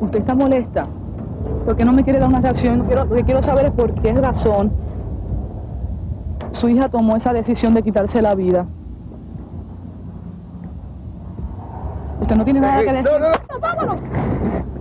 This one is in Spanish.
Usted está molesta. ¿Por qué no me quiere dar una reacción? Lo que quiero saber es por qué razón su hija tomó esa decisión de quitarse la vida. Usted no tiene nada que decir. No, no. ¡Vámonos!